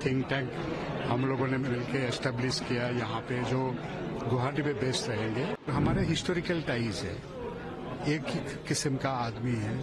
Think tank हम लोगों ने मिलकर एस्टेब्लिश किया यहाँ पे, जो गुवाहाटी में बेस्ड रहेंगे। हमारे हिस्टोरिकल टाइज है, एक ही किस्म का आदमी है,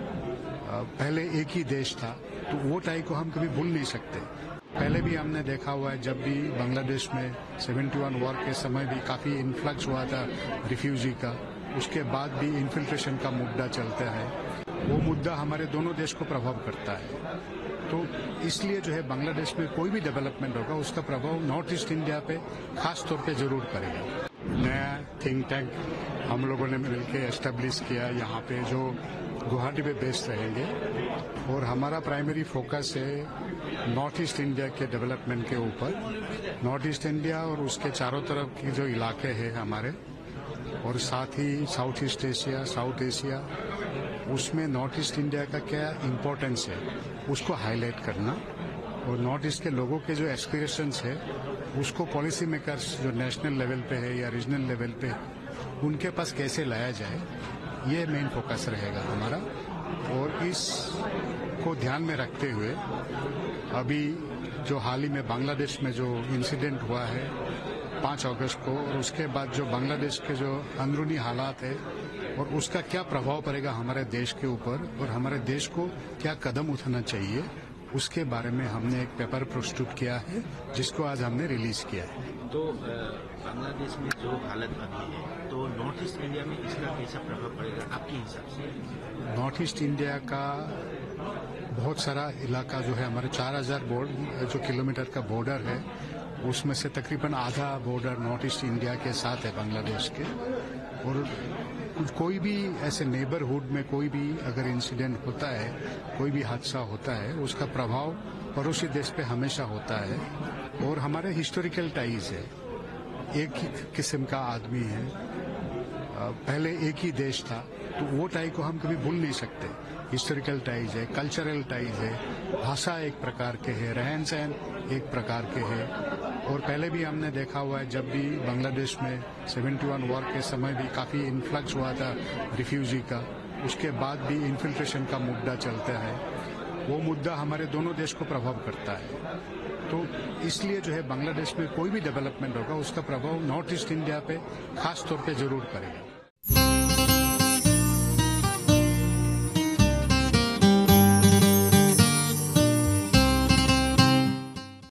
पहले एक ही देश था, तो वो टाई को हम कभी भूल नहीं सकते। पहले भी हमने देखा हुआ है, जब भी बांग्लादेश में 71 वॉर के समय भी काफी इन्फ्लक्स हुआ था रिफ्यूजी का, उसके बाद भी इन्फिल्ट्रेशन का मुद्दा चलता है। वो मुद्दा हमारे दोनों देश को प्रभाव करता है, तो इसलिए जो है बांग्लादेश में कोई भी डेवलपमेंट होगा उसका प्रभाव नॉर्थ ईस्ट इंडिया पे खास तौर पे जरूर करेगा। नया थिंक टैंक हम लोगों ने मिलकर एस्टेब्लिश किया यहाँ पे, जो गुवाहाटी में बेस्ड रहेंगे, और हमारा प्राइमरी फोकस है नॉर्थ ईस्ट इंडिया के डेवलपमेंट के ऊपर। नॉर्थ ईस्ट इंडिया और उसके चारों तरफ के जो इलाके हैं हमारे, और साथ ही South East Asia, South Asia, उसमें नॉर्थ ईस्ट इंडिया का क्या इम्पोर्टेंस है उसको हाईलाइट करना, और नॉर्थ ईस्ट के लोगों के जो एस्पिरेशंस है उसको पॉलिसी मेकर्स जो नेशनल लेवल पे है या रीजनल लेवल पे उनके पास कैसे लाया जाए, ये मेन फोकस रहेगा हमारा। और इसको ध्यान में रखते हुए अभी जो हाल ही में बांग्लादेश में जो इंसिडेंट हुआ है 5 अगस्त को, और उसके बाद जो बांग्लादेश के जो अंदरूनी हालात है और उसका क्या प्रभाव पड़ेगा हमारे देश के ऊपर, और हमारे देश को क्या कदम उठाना चाहिए, उसके बारे में हमने एक पेपर प्रस्तुत किया है, जिसको आज हमने रिलीज किया है। तो बांग्लादेश में जो हालत अभी है, तो नॉर्थ ईस्ट इंडिया में इसका कैसा प्रभाव पड़ेगा आपके हिसाब से? नॉर्थ ईस्ट इंडिया का बहुत सारा इलाका जो है, हमारे 4000 जो किलोमीटर का बॉर्डर है, उसमें से तकरीबन आधा बॉर्डर नॉर्थ ईस्ट इंडिया के साथ है बांग्लादेश के। और कोई भी ऐसे नेबरहुड में कोई भी अगर इंसिडेंट होता है, कोई भी हादसा होता है, उसका प्रभाव पड़ोसी देश पे हमेशा होता है। और हमारे हिस्टोरिकल टाइज है, एक ही किस्म का आदमी है, पहले एक ही देश था, तो वो टाई को हम कभी भूल नहीं सकते। हिस्टोरिकल टाइज है, कल्चरल टाइज है, भाषा एक प्रकार के है, रहन सहन एक प्रकार के है। और पहले भी हमने देखा हुआ है, जब भी बांग्लादेश में 71 वॉर के समय भी काफी इन्फ्लक्स हुआ था रिफ्यूजी का, उसके बाद भी इन्फिल्ट्रेशन का मुद्दा चलता है। वो मुद्दा हमारे दोनों देश को प्रभाव करता है, तो इसलिए जो है बांग्लादेश में कोई भी डेवलपमेंट होगा उसका प्रभाव नॉर्थ ईस्ट इंडिया पे खास तौर पे जरूर करेगा।